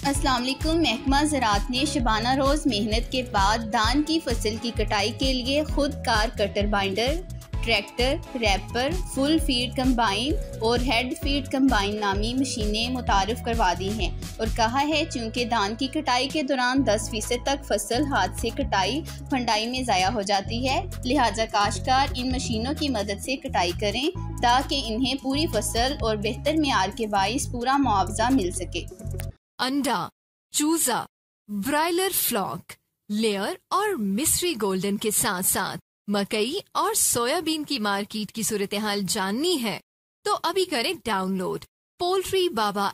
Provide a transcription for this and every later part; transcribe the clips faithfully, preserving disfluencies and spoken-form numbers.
अस्सलाम वालेकुम। महकमा ज़राअत ने शबाना रोज़ मेहनत के बाद धान की फसल की कटाई के लिए खुद कार cutter binder, tractor, reaper, full feed combine और हेड फीड कंबाइन नामी मशीनें मुतारिफ करवा दी हैं और कहा है चूँकि धान की कटाई के दौरान दस फीसद तक फसल हाथ से कटाई फंडाई में ज़ाया हो जाती है, लिहाजा काश्तकार इन मशीनों की मदद से कटाई करें ताकि इन्हें पूरी फसल और बेहतर मेयार के बाइस पूरा मुआवजा मिल सके। अंडा, चूजा, ब्रायलर फ्लॉक, लेयर और मिस्री गोल्डन के साथ साथ मकई और सोयाबीन की मार्केट की सूरत हाल जाननी है तो अभी करें download poultry Baba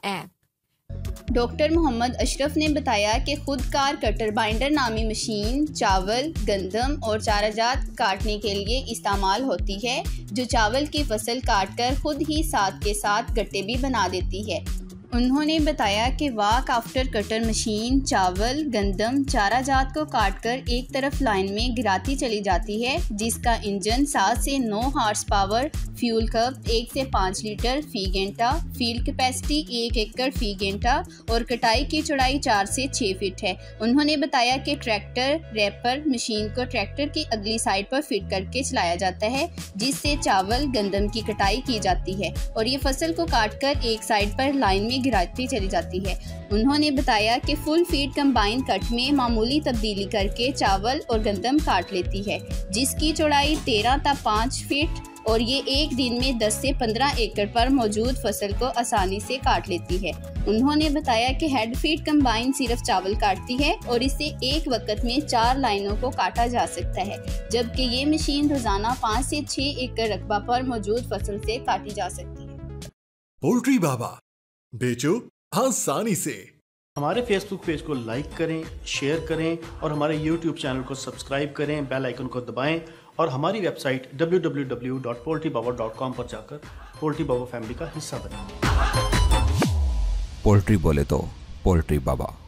app. Doctor Mohammad Ashraf ने बताया कि खुद कार कटर बाइंडर नामी मशीन चावल, गंदम और चाराजात काटने के लिए इस्तेमाल होती है, जो चावल की फसल काटकर खुद ही साथ के साथ गट्टे भी बना देती है। उन्होंने बताया कि वाक आफ्टर कटर मशीन चावल, गंदम, चाराजात को काटकर एक तरफ लाइन में गिराती चली जाती है, जिसका इंजन सात से नौ हार्स पावर, फ्यूल कप एक से पाँच लीटर फी घंटा, फील्ड कैपेसिटी एक एकड़ फी घंटा और कटाई की चौड़ाई चार से छः फीट है। उन्होंने बताया कि ट्रैक्टर रैपर मशीन को ट्रैक्टर की अगली साइड पर फिट करके चलाया जाता है, जिससे चावल गंदम की कटाई की जाती है और ये फसल को काटकर एक साइड पर लाइन में गिराती चली जाती है। उन्होंने बताया कि फुल फीड कंबाइन कट में मामूली तब्दीली करके चावल और गंदम काट लेती है, जिसकी चौड़ाई तेरह तक पाँच फीट और ये एक दिन में दस से पंद्रह एकड़ पर मौजूद फसल को आसानी से काट लेती है। उन्होंने बताया कि हेड फीड कंबाइन सिर्फ चावल काटती है और इससे एक वक्त में चार लाइनों को काटा जा सकता है, जबकि ये मशीन रोजाना पाँच से छह एकड़ रकबा पर मौजूद फसल से काटी जा सकती है। पोल्ट्री बाबा, बेचो आसानी से। हमारे फेसबुक पेज को लाइक करें, शेयर करें और हमारे यूट्यूब चैनल को सब्सक्राइब करें, बेल आइकन को दबाएं और हमारी website W W W dot poultry Baba dot com पर जाकर पोल्ट्री बाबा फैमिली का हिस्सा बनें। पोल्ट्री बोले तो पोल्ट्री बाबा।